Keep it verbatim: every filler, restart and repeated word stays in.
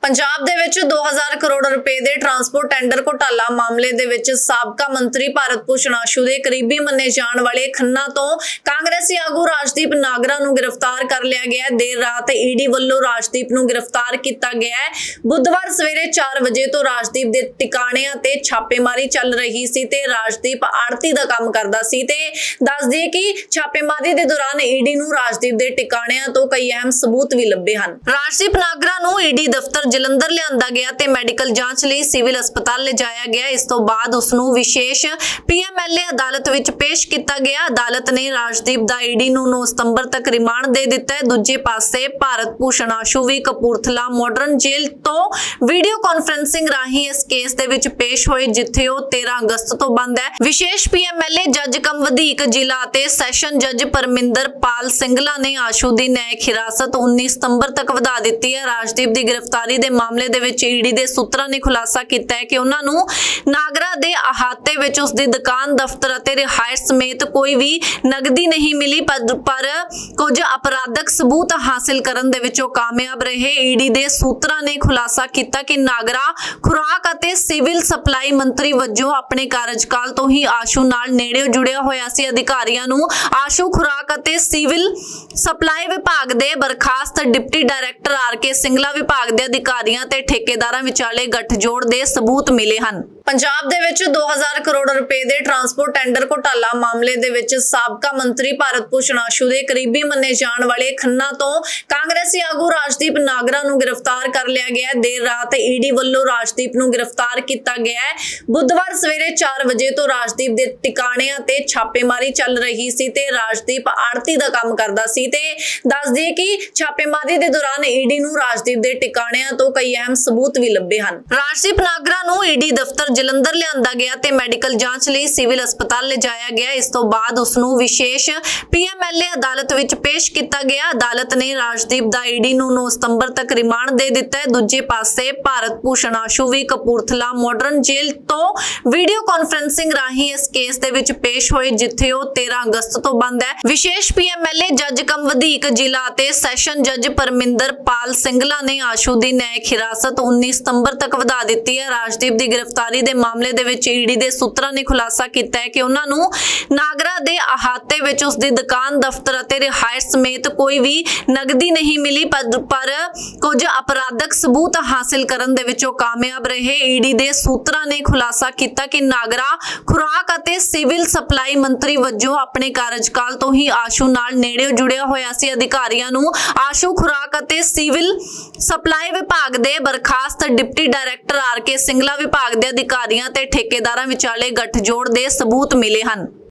पंजाब दे विच दो हज़ार करोड़ रुपए दे ट्रांसपोर्ट टेंडर घोटाला मामले दे विच साबका मंत्री भारत भूषण आशू दे करीबी मन्ने जाण वाले खन्ना तो कांग्रेसी आगू राजदीप नागरा नूं गिरफ्तार कर लिया गया। देर रात ईडी वल्लों राजदीप नूं गिरफ्तार किया गया है। बुधवार सवेरे चार बजे तो राजदीप दे टिकाणियां ते छापेमारी चल रही सी ते राजदीप आड़ती दा काम करदा सी ते दस दिए कि छापेमारी दे दौरान ईडी नूं राजदीप दे टिकाणियां तो कई अहम सबूत भी लभे हन। राजदीप नागरा नूं ईडी दफ्तर जलंधर लिआंदा गया ते मैडिकल जांच लई सिविल अस्पताल ले जाया गया। इस तो बाद उसनूं विशेष पीएमएलए अदालत विच पेश किया गया। अदालत ने राजदीप दा ईडी नूं नौ सितंबर तक रिमांड दे दिता है। दूजे पासे भारत भूषण आशू भी कपूरथला मॉडर्न जेल तो वीडियो कॉन्फ्रेंसिंग राही इस केस दे विच पेश होए जिथे वो तेरह अगस्त तो बंद है। विशेष पीएमएलए जज कम वधीक जिला ते सैशन जज परमिंदर पाल सिंगला ने आशू दी न्यायिक हिरासत उन्नीस सितंबर तक वधा दित्ती है। राजदीप दी गिरफ्तारी दे मामले दे विच ईडी दे सूत्रां ने खुलासा कीता है कि उन्हां नूं नागरा दे अहाते विच उस दी दुकान दफ्तर अते रिहायश समेत कोई भी नगदी नहीं मिली पर, पर कुछ अपराधक सबूत हासिल करन दे विचों कामयाब रहे। ईडी दे सूत्रां ने खुलासा कीता कि नागरा खुराक अते सिविल सप्लाई मंत्री वजों अपने कार्यकाल तो ही आशू नाल नेड़े जुड़िया होया सी। अधिकारियां नूं आशू खुराक अते सिविल सप्लाई विभाग दे बरखास्त डिप्टी डायरैक्टर आर के सिंगला विभाग दे अधिकारियां ते ठेकेदारां विचाले गठजोड़ दे सबूत मिले हन। पंजाब दे विच दो हज़ार करोड़ रुपए दे ट्रांसपोर्ट टेंडर घोटाला मामले दे विच साबका मंत्री भारत भूषण आशू दे करीबी मन्ने जाण वाले खन्ना तो कांग्रेसी आगू राजदीप नागरा नूं गिरफ्तार कर लिया गया। देर रात ईडी वल्लों राजदीप नूं गिरफ्तार किया गया है। बुधवार सवेरे चार बजे तो राजदीप दे टिकाणियां ते छापेमारी चल रही सी ते राजदीप आड़ती दा काम करदा सी ते दस दिए कि छापेमारी दे दौरान ईडी नूं राजदीप दे टिकाणियां तो कई अहम सबूत भी लभे हन। राजदीप नागरा नूं ईडी दफ्तर जलंधर लिआंदा गया ते मैडिकल जांच लई सिविल अस्पताल ले जाया गया। इस तो बाद उसनूं विशेष पीएमएलए अदालत विच पेश किया गया। अदालत ने राजदीप दा ईडी नूं नौ सितंबर तक रिमांड दे दिता है। दूजे पासे भारत भूषण आशू भी कपूरथला मॉडर्न जेल तो वीडियो कॉन्फ्रेंसिंग राही इस केस दे विच पेश होए जिथे वो तेरह अगस्त तो बंद है। विशेष पीएमएलए जज कम वधीक जिला ते सैशन जज परमिंदर पाल सिंगला ने आशू दी न्यायिक हिरासत उन्नीस सितंबर तक वधा दित्ती है। राजदीप दी गिरफ्तारी दे मामले दे विच ईडी दे सूत्रां ने खुलासा कीता है कि उन्हां नूं नागरा दे अहाते विच उस दी दुकान दफ्तर अते रिहायश समेत कोई भी नगदी नहीं मिली पर, पर कुछ अपराधक सबूत हासिल करन दे विचों कामयाब रहे। ईडी दे सूत्रां ने खुलासा कीता कि नागरा खुराक अते सिविल सप्लाई मंत्री वजों अपने कार्यकाल तो ही आशू नाल नेड़े जुड़िया होया सी। अधिकारियां नूं आशू खुराक अते सिविल सप्लाई विभाग दे बरखास्त डिप्टी डायरैक्टर आर के सिंगला विभाग दे अधिकारियां ते ठेकेदारां विचाले गठजोड़ दे सबूत मिले हन।